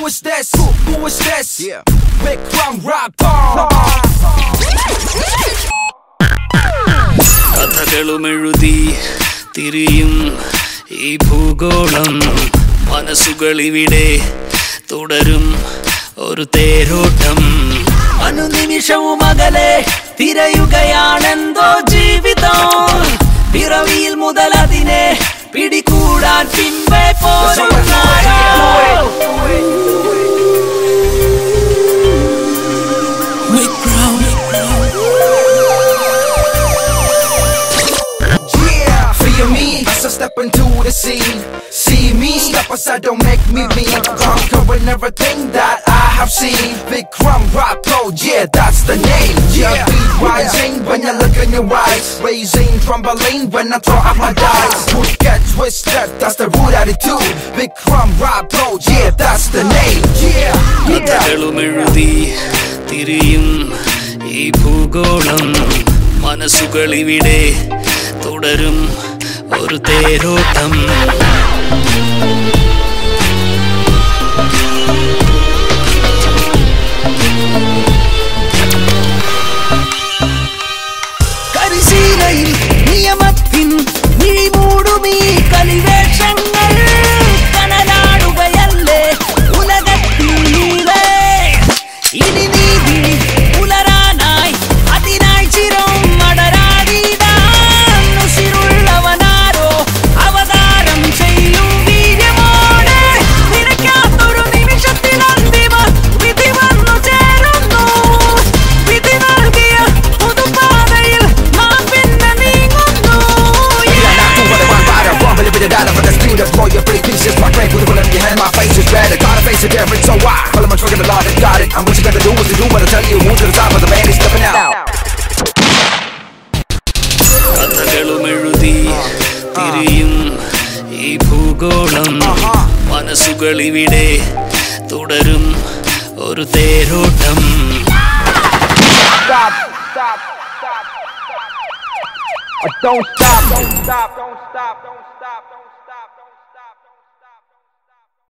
is this? Who is this? Yeah. Programmer-Prakash Kadhakalumezhuthi tiriyum ee bhugolam മനസ്സുകളിവിടെ തുടരും ഒരു തേരോട്ടം അനുനിമിഷവും അകലെ തിരയുകയാണെന്തോ ജീവിതം പിറവിയിൽ മുതൽ അതിനെ പിടികൂടാൻ പിൻപേ പോരുന്നാരോ Step into the scene, see me step aside, don't make me mean. Conquering everything that I have seen. Big Programmer-Prakash, yeah, that's the name. Yeah, beat rising when you look in your eyes, raising, trembling when I throw out my dice. Would get twisted, that's the root attitude. Big Programmer-Prakash, yeah, that's the name. Yeah, Kadhakalumezhuthi tiriyum ee bhugolam മനസ്സുകളിവിടെ തുടരും ഒരു തേരോട്ടം കരിശീലയിൽ നിയമത്തിൻ മിഴിമൂടുമീ കലിവേഷങ്ങൾ കനലാടുകയല്ലേ ഉലകത്തിൽ നീളേ ഇനി നീതി പുലരാനായി അതിനായി ചിരം മടരാടിടാൻ ഉസിരുള്ളവനാരോ അവതാരം ചെയ്യും വീര്യമോടെ നിരക്കാത്തൊരു നിമിഷത്തിൽ അന്തിമ വിധി വന്നു ചേരുന്നു വിധി നൽകിയ പുതുപാതയിൽ നാം പിന്നെ നീങ്ങുന്നു my face is red, I gotta face it different, so why? Pull my trigger, the law that got it. And what you gotta do is to do what I tell you. Move to the top of the man, he's stepping out. Kadhakalumezhuthi tiriyum ee bhugolam മനസ്സുകളിവിടെ തുടരും ഒരു തേരോട്ടം Stop, stop, stop, stop. Don't stop, don't stop, don't stop, don't stop.